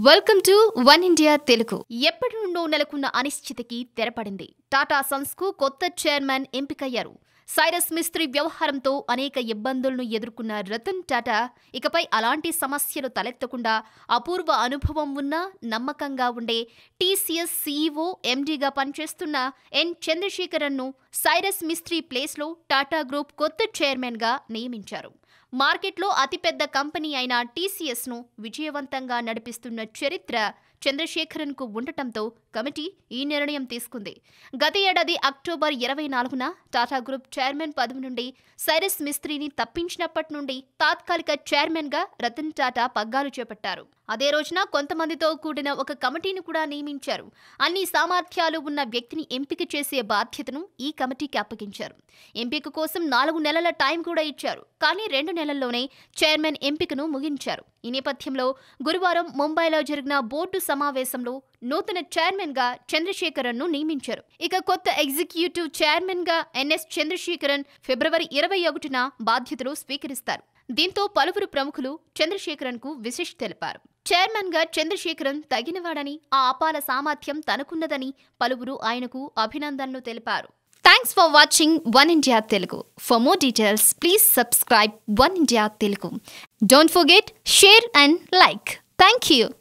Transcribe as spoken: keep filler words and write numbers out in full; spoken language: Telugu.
Welcome to one India Telugu. ఎప్పటి నుండో నెలకొన్న అనిశ్చితికి తెరపడింది. టాటా సన్స్ కు కొత్త చైర్మన్ ఎంపికయ్యారు. సైరస్ మిస్త్రీ వ్యవహారంతో అనేక ఇబ్బందులను ఎదుర్కొన్న రతన్ టాటా ఇకపై అలాంటి సమస్యలు తలెత్తకుండా అపూర్వ అనుభవం ఉన్న నమ్మకంగా ఉండే టీసీఎస్ సీఈఓ ఎండీగా పనిచేస్తున్న ఎన్ చంద్రశేఖరన్ ను సైరస్ మిస్త్రీ ప్లేస్లో టాటా గ్రూప్ కొత్త చైర్మన్గా నియమించారు. మార్కెట్లో అతిపెద్ద కంపెనీ అయిన టీసీఎస్ ను విజయవంతంగా నడిపిస్తున్న చరిత్ర చంద్రశేఖరన్ కు ఉండటంతో కమిటీ ఈ నిర్ణయం తీసుకుంది. గత ఏడాది అక్టోబర్ ఇరవై నాలుగున టాటా గ్రూప్ చైర్మన్ పదవి నుండి సైరస్ మిస్త్రీని తప్పించినప్పటి నుండి తాత్కాలిక చైర్మన్ గా రతన్ టాటా పగ్గాలు చేపట్టారు. అదే రోజున కొంతమందితో కూడిన ఒక కమిటీని కూడా నియమించారు. అన్ని సామర్థ్యాలు ఉన్న వ్యక్తిని ఎంపిక చేసే బాధ్యతను ఈ కమిటీకి అప్పగించారు. ఎంపిక కోసం నాలుగు నెలల టైం కూడా ఇచ్చారు. కానీ రెండు నెలల్లోనే చైర్మన్ ఎంపికను ముగించారు. ఈ నేపథ్యంలో గురువారం ముంబైలో జరిగిన బోర్డు సమావేశంలో నూతన చైర్మన్ గా చంద్రశేఖరన్ ను నియమించారు. ఇక కొత్త ఎగ్జిక్యూటివ్ చైర్మన్ గా ఎన్ఎస్ చంద్రశేఖరన్ ఫిబ్రవరి ఇరవై ఒకటిన బాధ్యతలు స్వీకరిస్తారు. దీంతో పలువురు ప్రముఖులు చంద్రశేఖరన్ కు విశేష్ తెలిపారు. చైర్మన్ గా చంద్రశేఖరన్ తగినవాడని, ఆ అపార సామర్థ్యం తనకున్నదని పలువురు ఆయనకు అభినందనలు తెలిపారు. Thanks for watching one India Telugu. For more details please subscribe one India Telugu. Don't forget, share and like. Thank you.